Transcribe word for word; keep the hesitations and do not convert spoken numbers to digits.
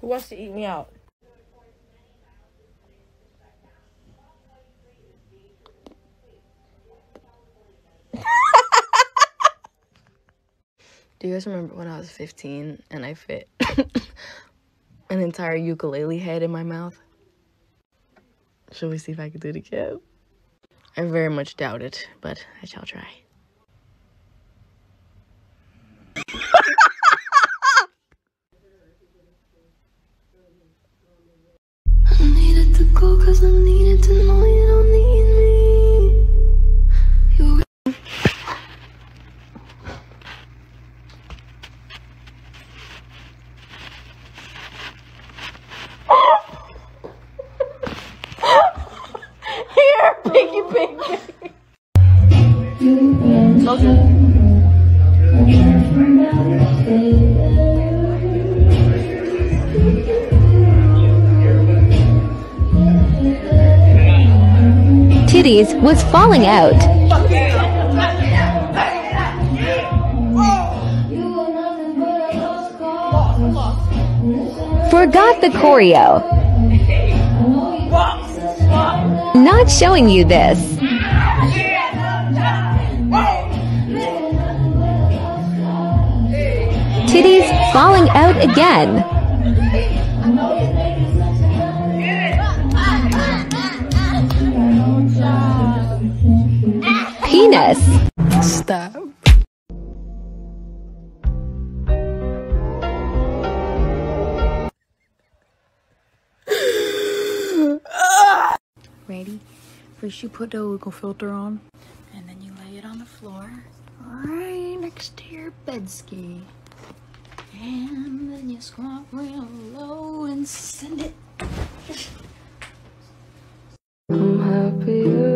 Who wants to eat me out? Do you guys remember when I was fifteen and I fit an entire ukulele head in my mouth? Shall we see if I can do it again? I very much doubt it, but I shall try. I needed to go cause I needed to know you don't need me. You Here, piggy, piggy. Titties was falling out. Forgot the choreo. Not showing you this. Titties falling out again. Penis. Stop. Ready? First you put the legal filter on, and then you lay it on the floor, right next to your bed ski. And then you squat real low and send it. I'm happy.